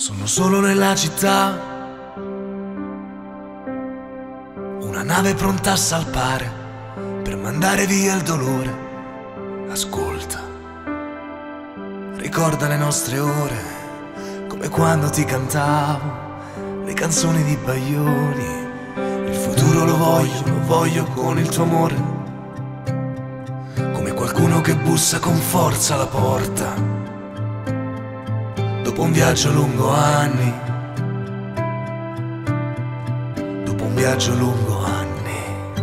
Sono solo nella città, una nave pronta a salpare per mandare via il dolore. Ascolta, ricorda le nostre ore, come quando ti cantavo le canzoni di Baglioni. Il futuro lo voglio con il tuo amore, come qualcuno che bussa con forza alla porta. Dopo un viaggio lungo anni, dopo un viaggio lungo anni.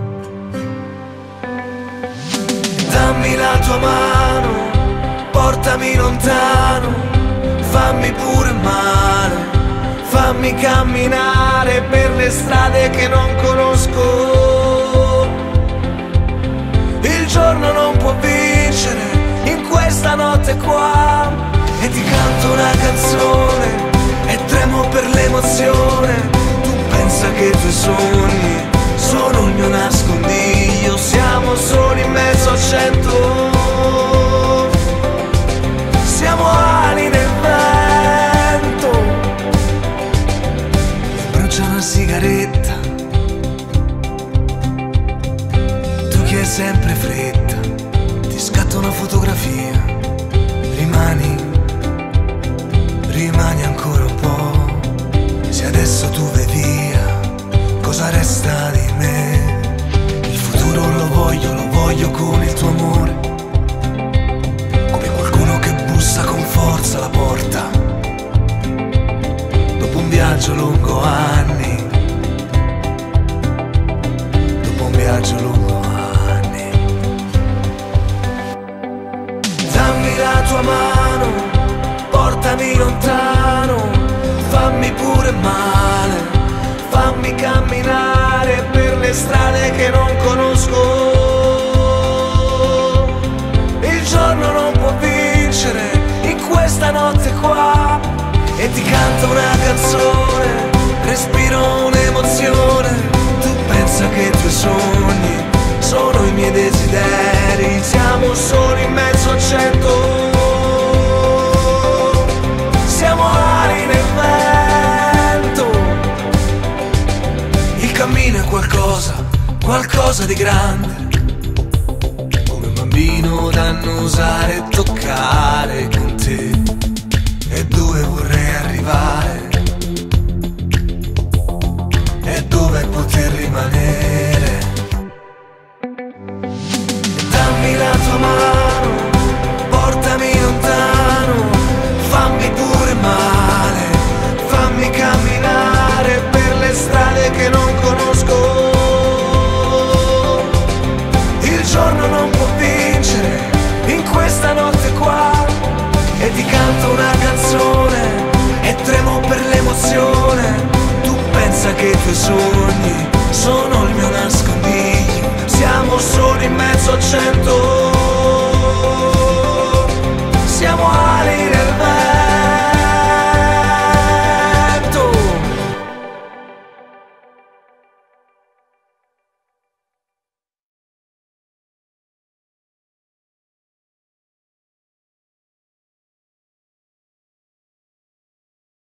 Dammi la tua mano, portami lontano, fammi pure male, fammi camminare per le strade che non conosco. Il giorno non può vincere in questa notte qua, e ti canto una canzone e tremo per l'emozione. Tu pensa che i tuoi sogni sono il mio nascondiglio, siamo soli in mezzo a 100, siamo ali nel vento. Mi brucia una sigaretta, tu che hai sempre fretta, ti scatta una fotografia, rimani ancora un po'. Se adesso tu vai via, cosa resta di me? Il futuro lo voglio con il tuo amore, come qualcuno che bussa con forza alla porta. Dopo un viaggio lungo anni, dopo un viaggio lungo anni. Dammi la tua mano, portami lontano, fammi pure male, fammi camminare per le strade che non conosco. Il giorno non può vincere in questa notte qua, e ti canto una canzone, respiro un'emozione. Tu pensa che i tuoi sogni sono i miei desideri, siamo soli in mezzo a 100, siamo ali nel vento. Il cammino è qualcosa di grande, come un bambino da annusare e toccare con te, e dove vorrei arrivare, e dove poter rimanere. Dammi la tua mano, portami lontano, fammi pure male, fammi camminare per le strade che non conosco. Il giorno non può vincere in questa notte qua, e ti canto una canzone e tremo per l'emozione. Tu pensa che i tuoi sogni